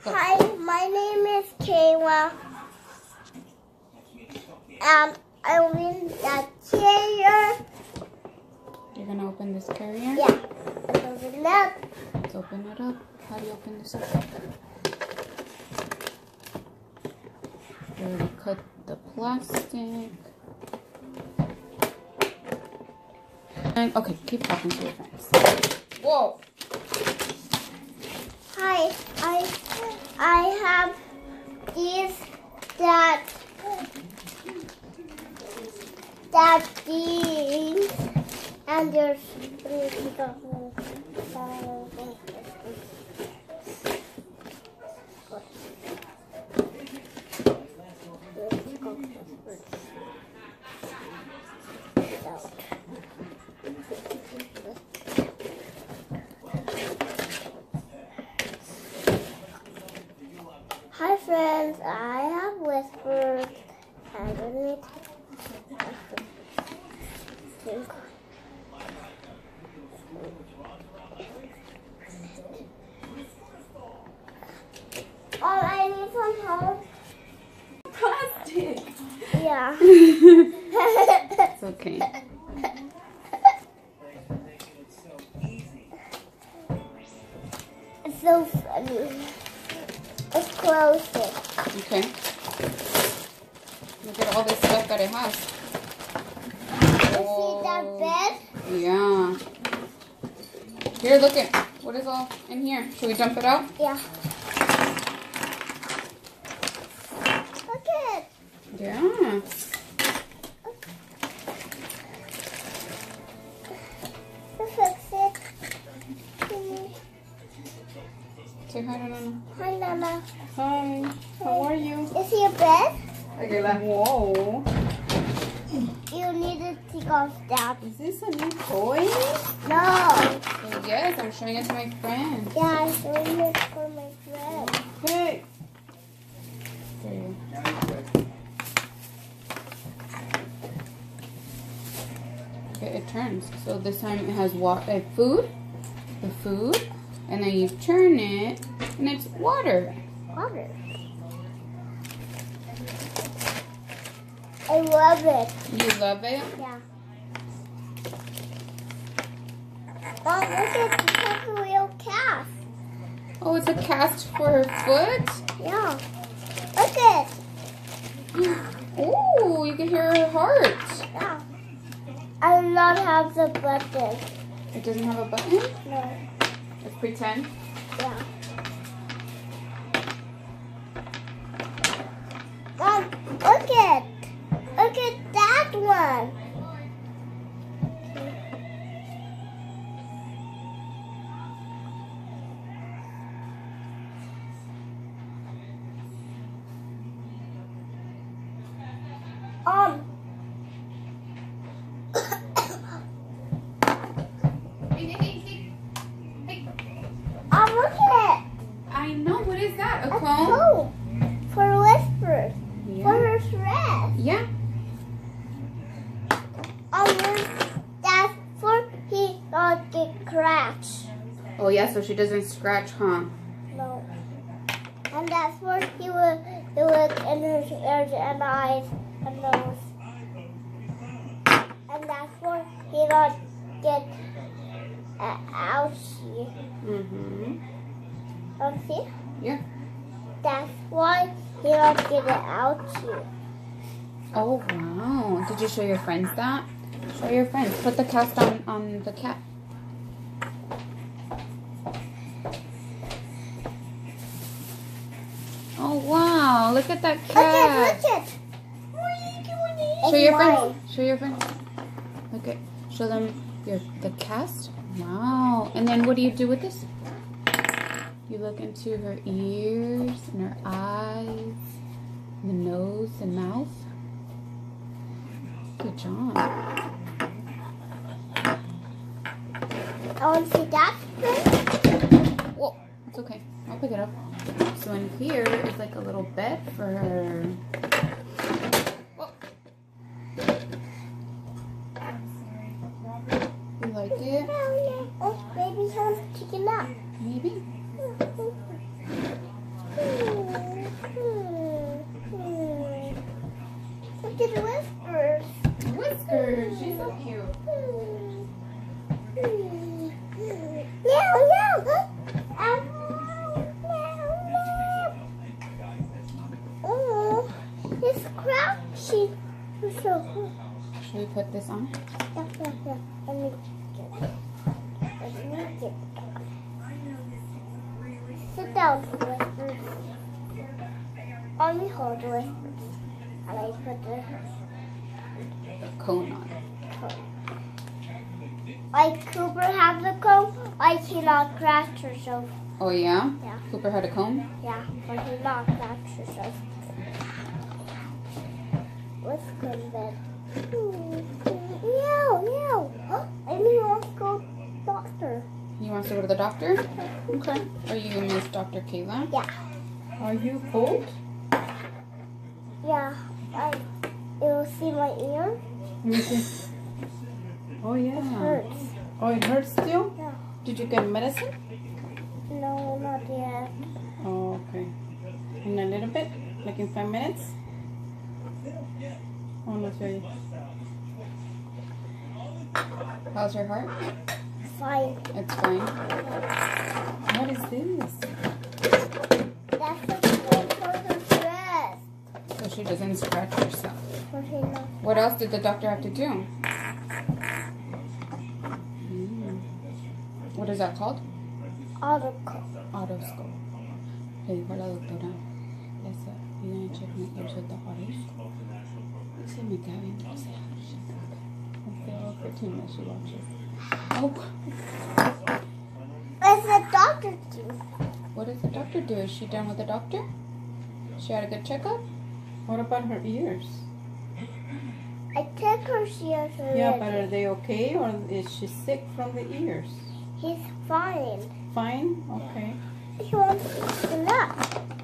Hi, my name is Kayla. I open that carrier. You're gonna open this carrier? Yeah. Let's open it up. Let's open it up. How do you open this up? You already cut the plastic. And okay, keep talking to your friends. Whoa! Hi, I have these that these and there's Hi friends, I have whispers. I'm gonna I need some help. Plastic! Yeah. It's okay. It's so funny. Let's close it. Okay. Look at all this stuff that it has. You see that bed? Yeah. Here, look it. What is all in here? Should we dump it out? Yeah. Look it. Yeah. Fix it. Say hi to Nana. Hi, Nana. Hi. How are you? Is he a bed? Okay, like, whoa. You need to take off that. Is this a new toy? No. Yes, I'm showing it to my friend. Yeah, I'm showing it for my friend. Hey. Okay, it turns. So this time it has food, the food, and then you turn it, and it's water. Water. I love it. You love it? Yeah. Oh, look at this has a real calf. Oh, it's a cast for her foot? Yeah. Look at it. Oh, you can hear her heart. Yeah. I do not have the button. It doesn't have a button? No. Let's pretend. Yeah. Mom, look at that one. Look at it. I know. What is that? A A comb? comb for whispers. Yeah. For her dress. Yeah. That's for he not get scratched. Oh, yeah, so she doesn't scratch, huh? No. And that's where he will look in her ears and eyes and nose. And that's where he not get ouchie. Mm-hmm. See? Yeah. That's why he not get an ouchie. Oh, wow. Did you show your friends that? Show your friends. Put the cast on the cat. Oh, wow. Look at that cat. Look at. Show your friends. Show your friends. Look at. Show them the cast. Wow. And then what do you do with this? You look into her ears and her eyes, the nose and mouth. Good job. I want to see that. Whoa, it's okay. I'll pick it up. So in here is like a little bed for her. Whoa. You like it? Oh, maybe someone's picking up. Maybe. Should we put this on? Yeah. Let me get it. Sit down, Whispers. Let me hold Whispers. And I put the cone on. Like Cooper has a comb, I cannot scratch herself. Oh yeah? Yeah. Cooper had a comb? Yeah, but he not scratch herself. Let's go to bed. Meow. I mean, let's go to the doctor. He wants to go to the doctor? Okay. Are you Miss Dr. Kayla? Yeah. Are you cold? Yeah. You'll see my ear. Let me see. Oh yeah. It hurts. Oh, it hurts still? Yeah. Did you get medicine? No, not yet. Oh, okay. In a little bit? Like in 5 minutes? Oh, no, sorry. How's your heart? Fine. It's fine. What is this? That's the for her dress. So she doesn't scratch herself. For her not. What else did the doctor have to do? What is that called? Article. Otoscope. Le dijo a la doctora, you're going to check my ears with the otoscope. Se me cae bien, o sea, I feel cartoon that she watches. Oh. What's the doctor do? What does the doctor do? Is she done with the doctor? She had a good checkup? What about her ears? I took her ears already. Yeah, but are they okay or is she sick from the ears? He's fine. Fine? Okay. He wants to nap.